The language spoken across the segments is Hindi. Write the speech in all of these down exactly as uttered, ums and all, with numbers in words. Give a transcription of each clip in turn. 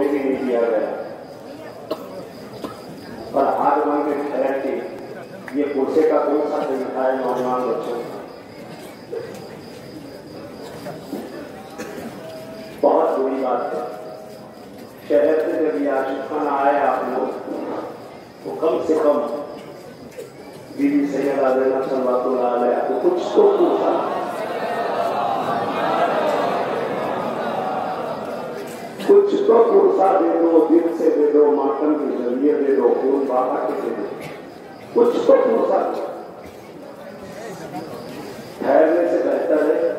सोने भी नहीं दिया गया और हाथ मान के ठहर के ये पुरसे का कौन सा तरीका है नौजवान बच्चों? बहुत बुरी बात है। शहर से जब ये आशिक खाना आए आप लोग तो कम से कम बीबी सैयद आज़ैना सल्लल्लाहु अलैहि वसल्लम को कुछ तो पूछा, कुछ तो पुरसा दे दो, दिल से दे दो, मातम के जरिए दे दो, खून बाबा के दे दो, कुछ तो पुरसा दो। ठहरने से बेहतर है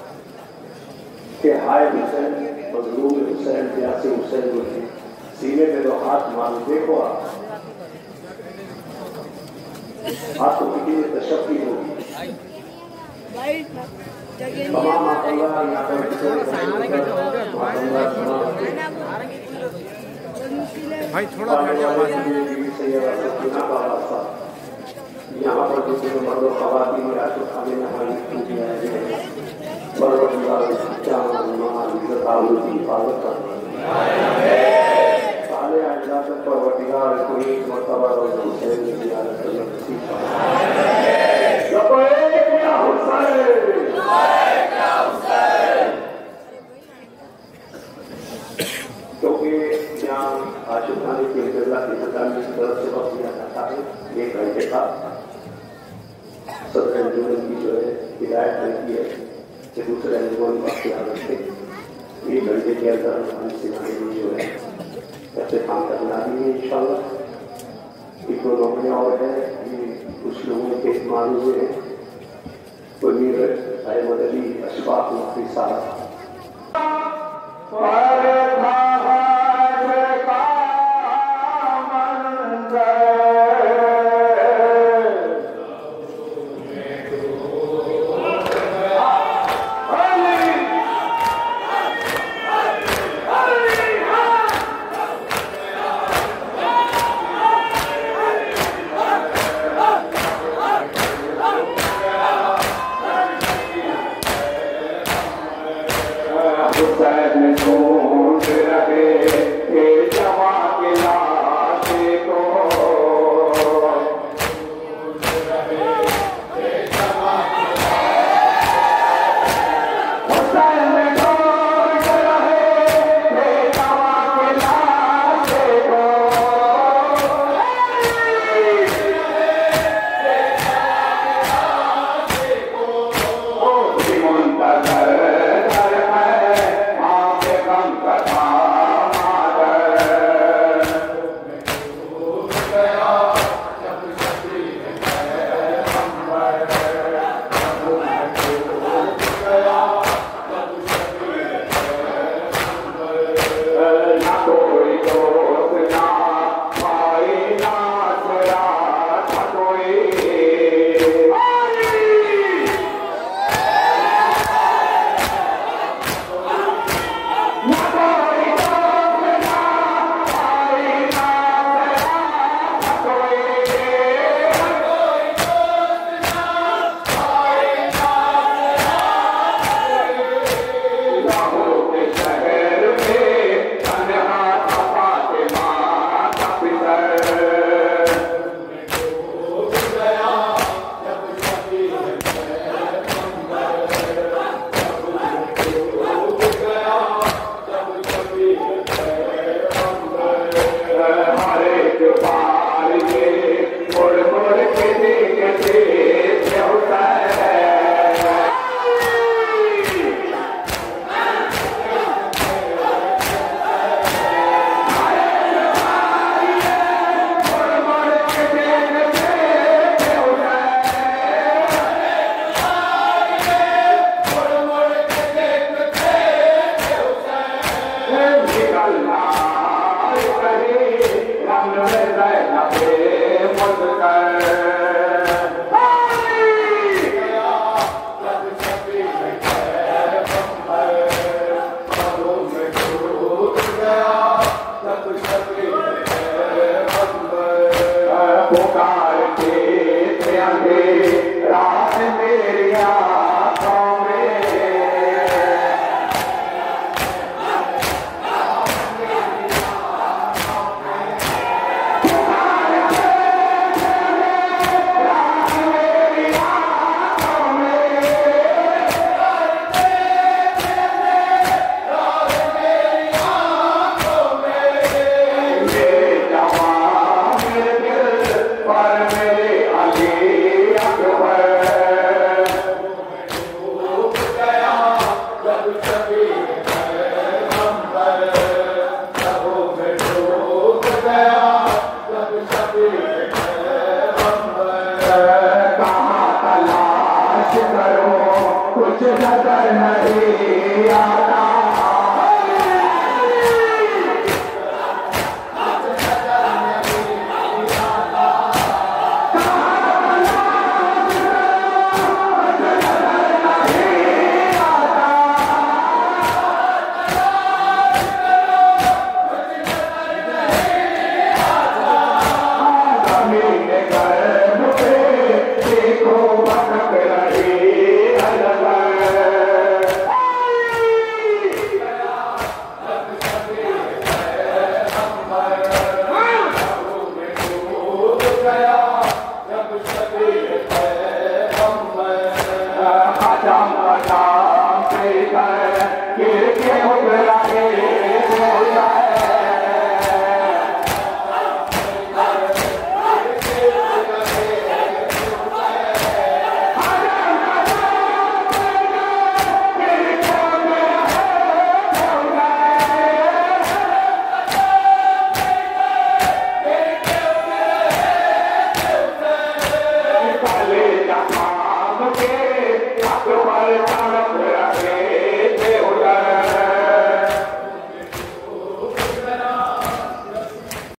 कि हाय हुसैन, मजलूम हुसैन, प्यासे हुसैन होते सीने पे दो हाथ मारो। देखो आप आपको कितनी तशक्की होगी। तमाम माशाअल्लाह यहाँ पर भाई थोड़ा यहाँ पर दूसरे मर्दों खवातीन में आशुक खाने में हाजिर किया है। परवरदिगार जान माल इज्जत आबरू की हिफाजत करना। साले आइला तक परवरदिगार को एक मर्तबा रोज़ हुसैन की ज़ियारत करना नसीब फरमाए। लबैक या हुसैन, लबैक या हुसैन। क्योंकि यहाँ आशुक खाने के इंतज़ार की सरकार की तरफ से वक्त दिया जाता है एक घंटे का। सत्रह जून की जो है हिदायत रहती है कि दूसरे अंजुमन का ख्याल रखें। एक घंटे के अंदर हमारी सेनाएं जो है ऐसे काम करना भी है इंशाल्लाह। एक दो नौकरियाँ और है, ये कुछ लोगों के मालूम हुए हैं। मीर अहमद अली अशफाक मुफ्ती साहब